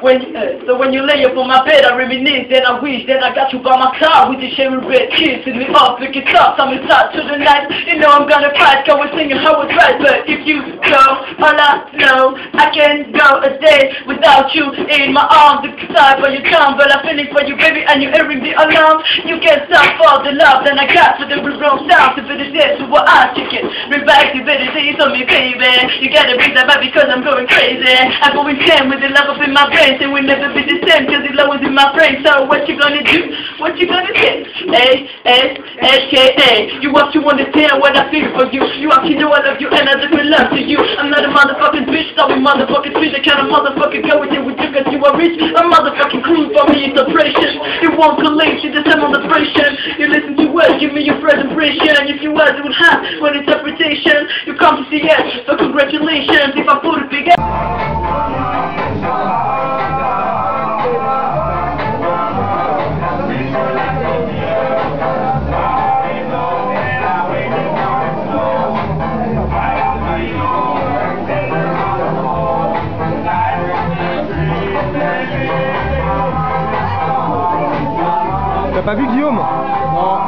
when you lay up on my bed, I reminisce that I wish that I got you by my side with your cherry red kissing me off, pick it up, I'm inside to the night. You know I'm gonna fight, go and singing how it's right. But if you go, all I know, I can go a day without you in my arms. Excited for your tongue, but I'm feeling for you, baby, and you're hearing me alone. You can't stop all the love that I got for the wrong sound. To be the dead to what I take it. Revive the abilities on me, baby. You gotta be that bad because I'm going crazy. I'm going insane with the love up in my brain, and we'll never be the same because the love is in my brain. So what you gonna do? What you gonna say? A-S-H-A-A. You have to understand what I feel for you. You have to know I love you and I live in love to you. I'm not a motherfucking bitch, so we motherfucking bitch. The kind of motherfucking go with you cause you are rich. A motherfucking crew for me is oppression. You won't collate, you just have on the pressure. You listen to words, give me your first impression. If you was doing hot for interpretation, you come to see it, so congratulations. If I put a big T'as pas vu Guillaume? Non.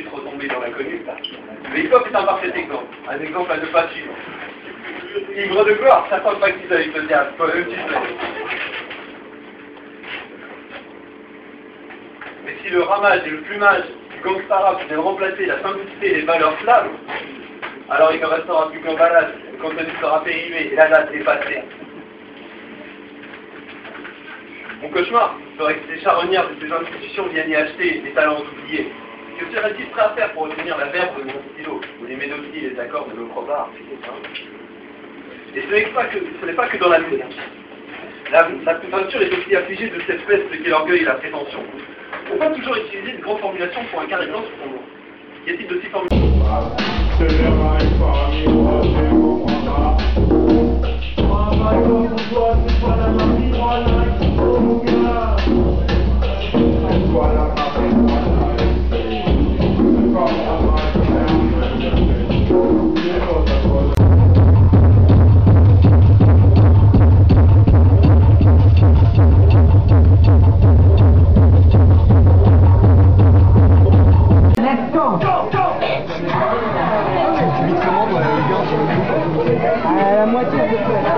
ensuite retomber dans l'inconnu. Le hip-hop est un parfait exemple, un exemple à ne pas suivre. Ivre de gloire, certains pactisent avec le diable, toi-même tu sais. Mais si le ramage et le plumage du gangsta rap viennent remplacer la simplicité et les valeurs slaves, alors il ne restera plus qu'un balade, le contenu sera périmé et la date est passée. Mon cauchemar serait que ces charognards de ces institutions viennent y acheter des talents oubliés. Que serait-il prêt à faire pour obtenir la verbe de mon stylo, ou les mélodies et les accords de nos crobards? Et ce n'est pas que dans la musique. La peinture est aussi affligée de cette peste qu'est l'orgueil et la prétention. Pourquoi toujours utiliser de grandes formulations pour un carré blanc sur ton nom? Y a-t-il de si formulations? La moitié de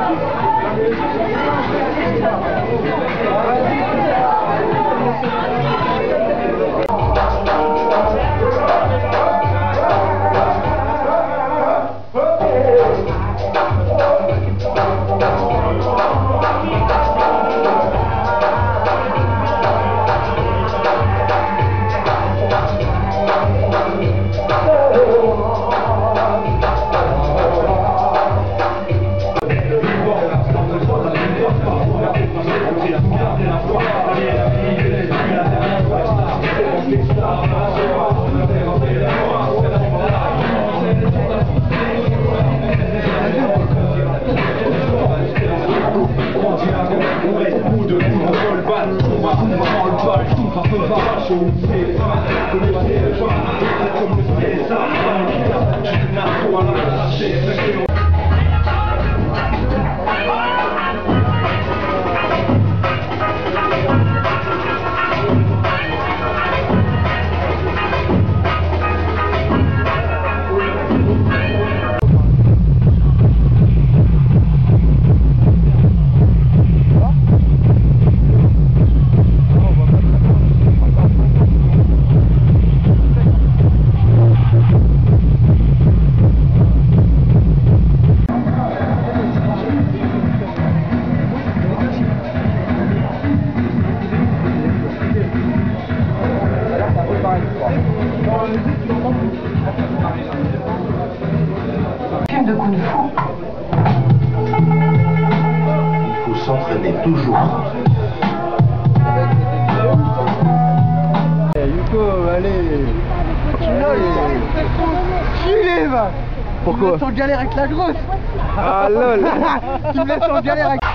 de kung-fu. Il faut s'entraîner toujours. Yuko, allez. Tu va. Pourquoi? Tu me laisses en galère avec la grosse. Ah lol. Tu me laisses en galère avec...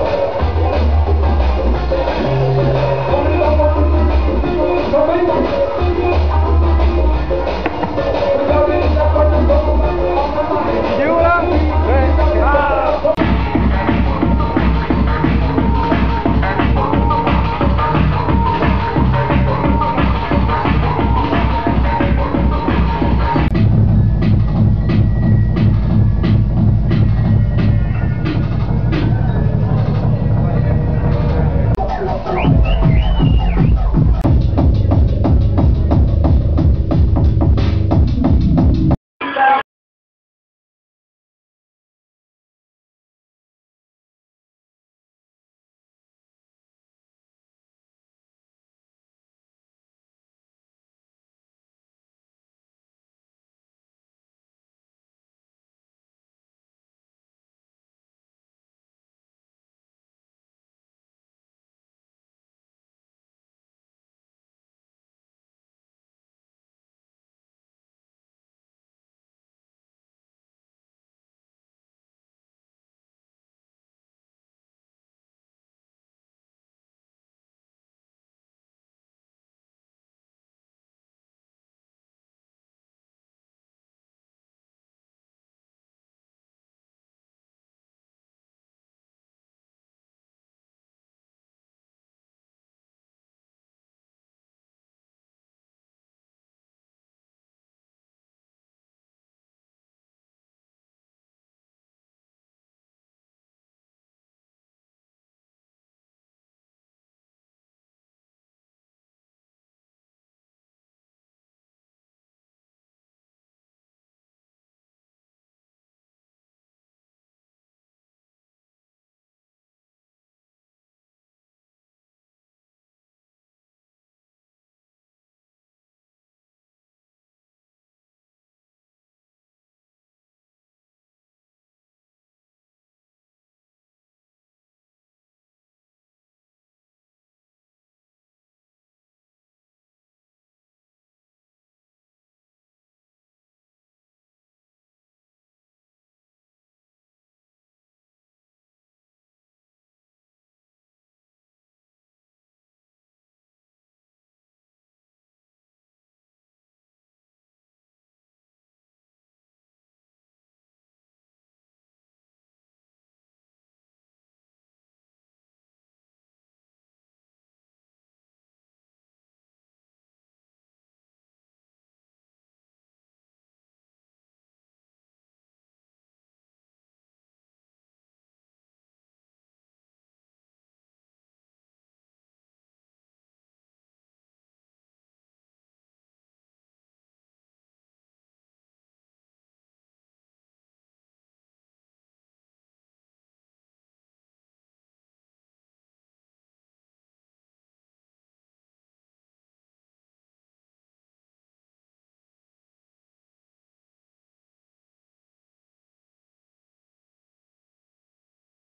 Thank you.